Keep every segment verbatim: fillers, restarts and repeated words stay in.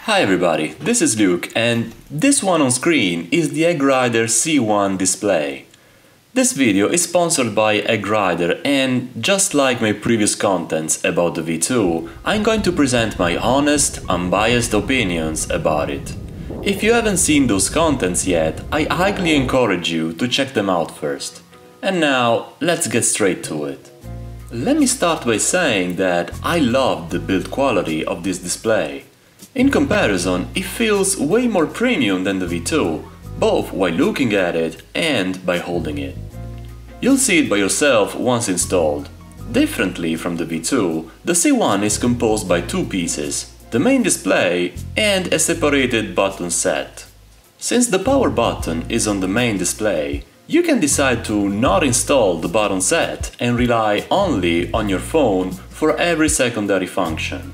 Hi everybody, this is Luke, and this one on screen is the EggRider C one display. This video is sponsored by EggRider, and just like my previous contents about the V two, I'm going to present my honest, unbiased opinions about it. If you haven't seen those contents yet, I highly encourage you to check them out first. And now, let's get straight to it. Let me start by saying that I love the build quality of this display. In comparison, it feels way more premium than the V two, both while looking at it and by holding it. You'll see it by yourself once installed. Differently from the V two, the C one is composed by two pieces, the main display and a separated button set. Since the power button is on the main display, you can decide to not install the button set and rely only on your phone for every secondary function.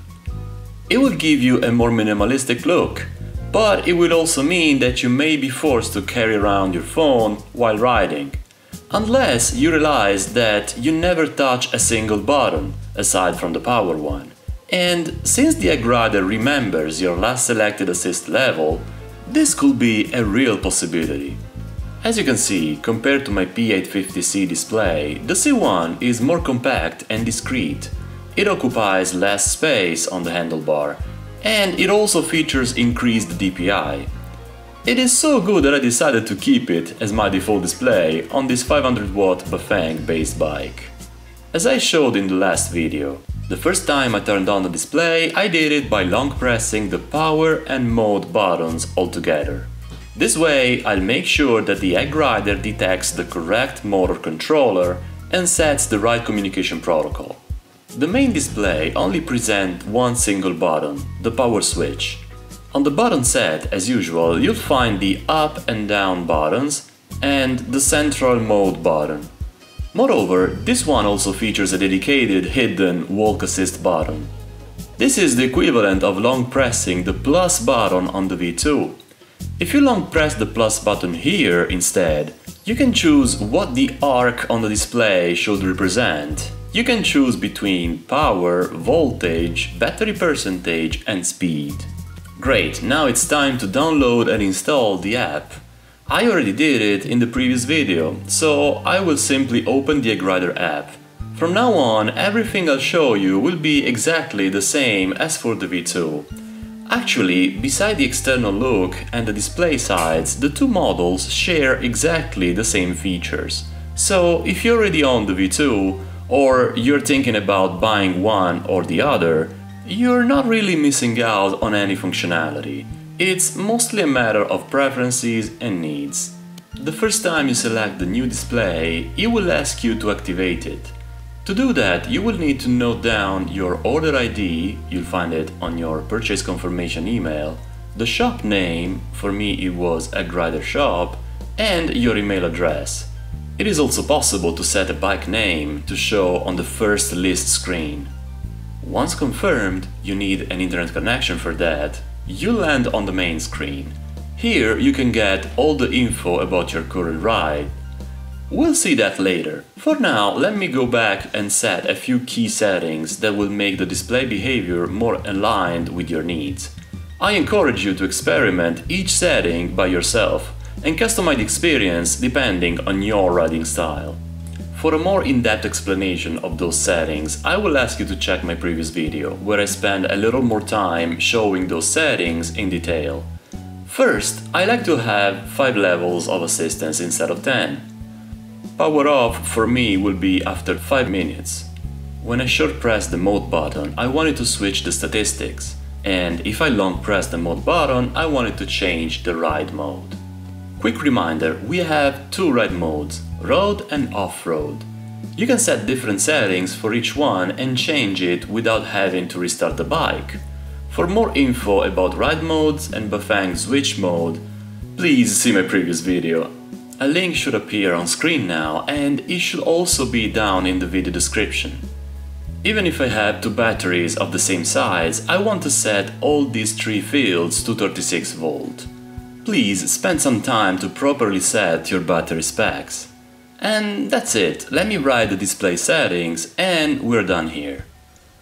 It will give you a more minimalistic look, but it will also mean that you may be forced to carry around your phone while riding, unless you realize that you never touch a single button, aside from the power one. And since the EggRider remembers your last selected assist level, this could be a real possibility. As you can see, compared to my P eight fifty C display, the C one is more compact and discreet. It occupies less space on the handlebar, and it also features increased D P I. It is so good that I decided to keep it as my default display on this five hundred watt Bafang based bike. As I showed in the last video, the first time I turned on the display, I did it by long pressing the power and mode buttons all together. This way, I'll make sure that the EggRider detects the correct motor controller and sets the right communication protocol. The main display only presents one single button, the power switch. On the button set, as usual, you'll find the up and down buttons and the central mode button. Moreover, this one also features a dedicated hidden walk assist button. This is the equivalent of long pressing the plus button on the V two. If you long press the plus button here instead, you can choose what the arc on the display should represent. You can choose between power, voltage, battery percentage and speed. Great, now it's time to download and install the app. I already did it in the previous video, so I will simply open the EggRider app. From now on, everything I'll show you will be exactly the same as for the V two. Actually, beside the external look and the display sides, the two models share exactly the same features. So if you already own the V two, or you're thinking about buying one or the other, you're not really missing out on any functionality. It's mostly a matter of preferences and needs. The first time you select the new display, it will ask you to activate it. To do that, you will need to note down your order I D, you'll find it on your purchase confirmation email, the shop name, for me it was EggRider Shop, and your email address. It is also possible to set a bike name to show on the first list screen. Once confirmed, you need an internet connection for that, you land on the main screen. Here you can get all the info about your current ride. We'll see that later. For now, let me go back and set a few key settings that will make the display behavior more aligned with your needs. I encourage you to experiment each setting by yourself and customize the experience depending on your riding style. For a more in-depth explanation of those settings, I will ask you to check my previous video, where I spend a little more time showing those settings in detail. First, I like to have five levels of assistance instead of ten. Power off for me will be after five minutes. When I short press the mode button, I wanted to switch the statistics, and if I long press the mode button, I wanted to change the ride mode. Quick reminder, we have two ride modes, road and off-road. You can set different settings for each one and change it without having to restart the bike. For more info about ride modes and Bafang switch mode, please see my previous video. A link should appear on screen now, and it should also be down in the video description. Even if I have two batteries of the same size, I want to set all these three fields to thirty-six volt. Please spend some time to properly set your battery specs. And that's it, let me write the display settings and we're done here.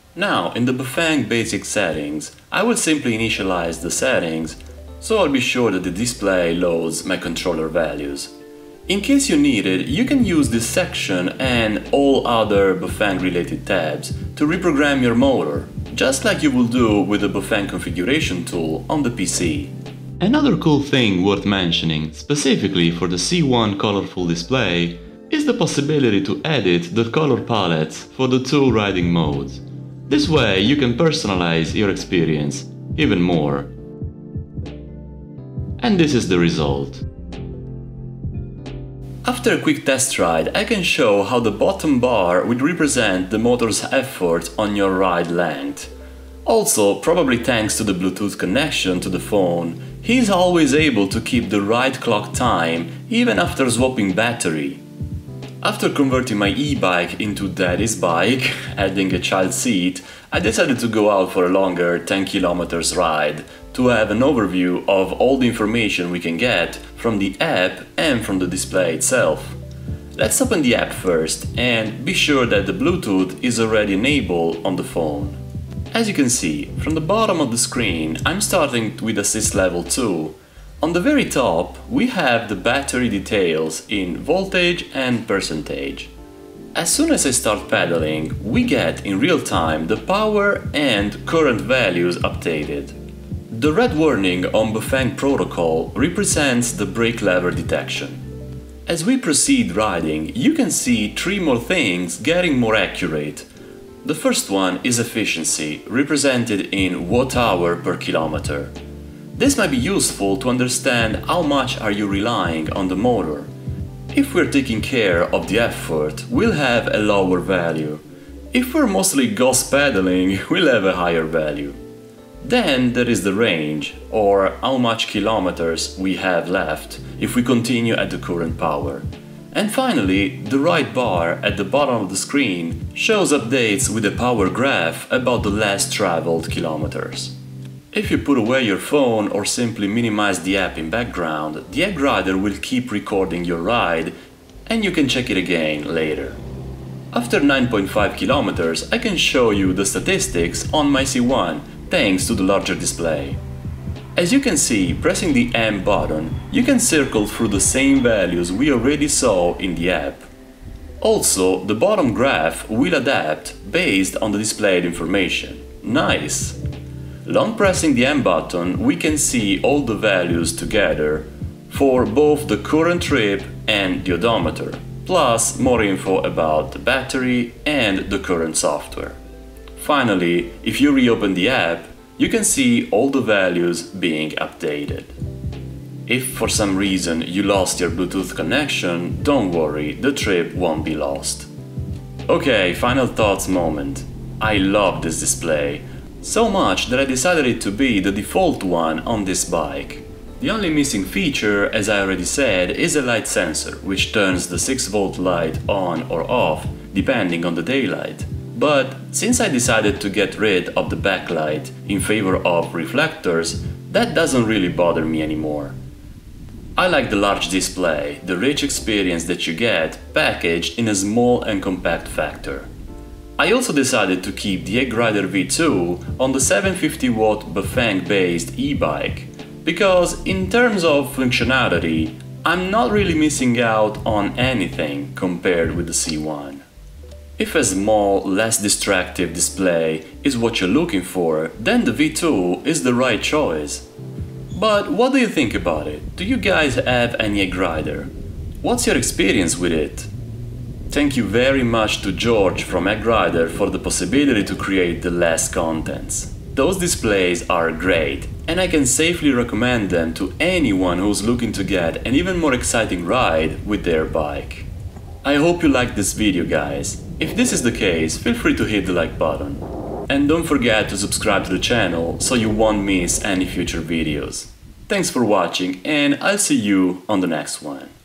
Now, in the Bafang basic settings, I will simply initialize the settings, so I'll be sure that the display loads my controller values. In case you need it, you can use this section and all other Bafang related tabs to reprogram your motor, just like you will do with the Bafang configuration tool on the P C. Another cool thing worth mentioning, specifically for the C one colorful display, is the possibility to edit the color palettes for the two riding modes. This way you can personalize your experience even more. And this is the result. After a quick test ride, I can show how the bottom bar would represent the motor's effort on your ride length. Also, probably thanks to the Bluetooth connection to the phone, he's always able to keep the ride clock time even after swapping battery. After converting my e-bike into daddy's bike, adding a child seat, I decided to go out for a longer ten kilometers ride to have an overview of all the information we can get from the app and from the display itself. Let's open the app first and be sure that the Bluetooth is already enabled on the phone. As you can see, from the bottom of the screen, I'm starting with assist level two. On the very top, we have the battery details in voltage and percentage. As soon as I start pedaling, we get in real time the power and current values updated. The red warning on Bafang protocol represents the brake lever detection. As we proceed riding, you can see three more things getting more accurate. The first one is efficiency, represented in watt-hour per kilometer. This might be useful to understand how much are you relying on the motor. If we're taking care of the effort, we'll have a lower value. If we're mostly ghost pedaling, we'll have a higher value. Then there is the range, or how much kilometers we have left if we continue at the current power. And finally, the right bar at the bottom of the screen shows updates with a power graph about the last traveled kilometers. If you put away your phone or simply minimize the app in background, the Egg Rider will keep recording your ride and you can check it again later. After nine point five kilometers, I can show you the statistics on my C one thanks to the larger display. As you can see, pressing the M button, you can circle through the same values we already saw in the app. Also, the bottom graph will adapt based on the displayed information. Nice! Long pressing the M button, we can see all the values together for both the current trip and the odometer, plus more info about the battery and the current software. Finally, if you reopen the app, you can see all the values being updated. If for some reason you lost your Bluetooth connection, don't worry, the trip won't be lost. Okay, final thoughts moment. I love this display, so much that I decided it to be the default one on this bike. The only missing feature, as I already said, is a light sensor, which turns the six volt light on or off, depending on the daylight. But since I decided to get rid of the backlight in favor of reflectors, that doesn't really bother me anymore. I like the large display, the rich experience that you get packaged in a small and compact factor. I also decided to keep the Egg Rider V two on the seven hundred fifty watt Bafang based e-bike, because in terms of functionality, I'm not really missing out on anything compared with the C one. If a small, less distractive display is what you're looking for, then the V two is the right choice. But what do you think about it? Do you guys have any Egg Rider? What's your experience with it? Thank you very much to George from Egg Rider for the possibility to create the last contents. Those displays are great, and I can safely recommend them to anyone who's looking to get an even more exciting ride with their bike. I hope you liked this video, guys. If this is the case, feel free to hit the like button. And don't forget to subscribe to the channel so you won't miss any future videos. Thanks for watching, and I'll see you on the next one.